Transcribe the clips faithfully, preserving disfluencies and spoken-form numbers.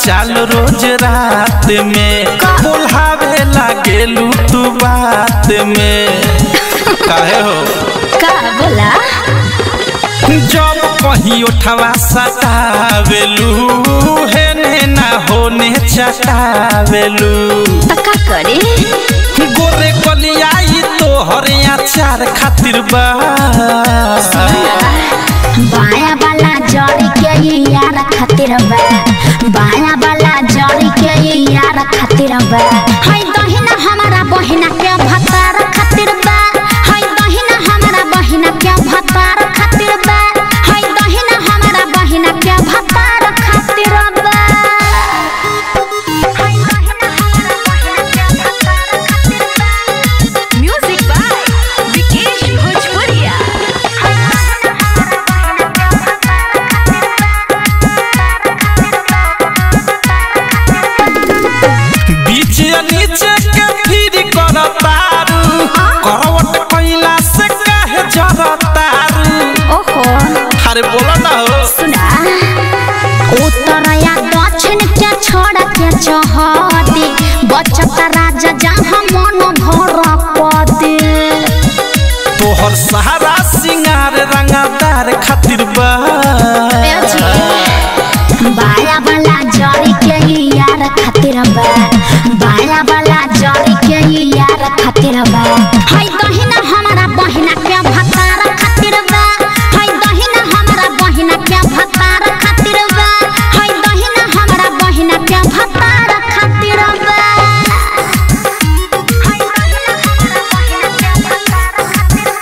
चाल रोज रात में बोलावे लागेलू तू बात में काहे हो का बोला जब कहीं उठवा सतावेलू हेने ना होने चटावेलू तो का करे गोरे कलियाई तो हरिया चार खातिर बा बाया वाला जड़ी के यार खातिर बा बाया वाला जड़ी के यार खातिर बा हाय दहिना हमारा बहिना के भतार खातिर बा हाय दहिना हमारा बहिना के भतार खातिर बा हाय दहिना हमारा बहिना के भतार खातिर बा हाय दहिना हमारा बहिना के भतार खातिर बा म्यूजिक बाय विकेश भोजपुरिया नीचे के फिर करतारू करवट कइला से काहे जरतारू ओहो अरे बोला ना हो सुना उत्तर या दक्षिण के छोड़ के चहदी बचत राजा जहाँ मन भर पदे तोहर सहारा सिंगार रंगदार खातिर बा बाया वाला जड़ी के यार खातिर बा बाया वाला जड़ी के यार खातिर बा हाय दहिना हमारा बहिना के भतार खातिर बा हाय दहिना हमारा बहिना के भतार खातिर बा हाय दहिना हमारा बहिना के भतार खातिर बा हाय दहिना हमारा बहिना के भतार खातिर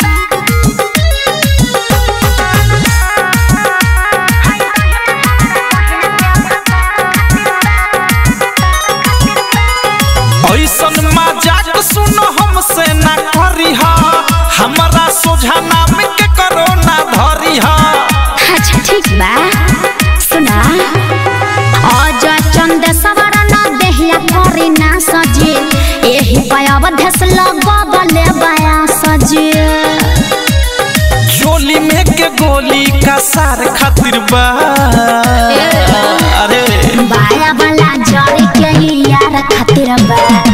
ऐसन मजाक सुनो हमसे ना करी हा हमारा सोझा नाम के करो ना धरी हा अच्छा ठीक बा सुना आज चंद सवर न देहिया करी ना सजे एही पायब धस लगबले बाया सजे चोली में के गोली का सार खातिर बा अरे बाया वाला जड़ी के यार खातिर बा